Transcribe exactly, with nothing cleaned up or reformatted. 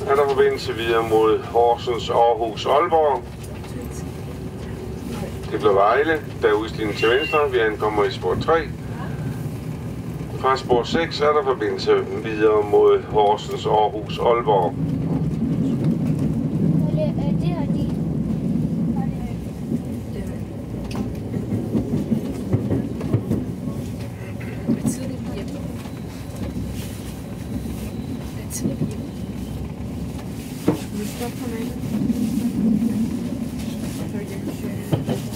er der forbindelse videre mod Horsens, Aarhus, Aalborg. Det bliver Vejle, der er udstigning til venstre, vi ankommer i spor tre. Fra spor seks er der forbindelse videre mod Horsens, Aarhus, Aalborg. Stop for mig.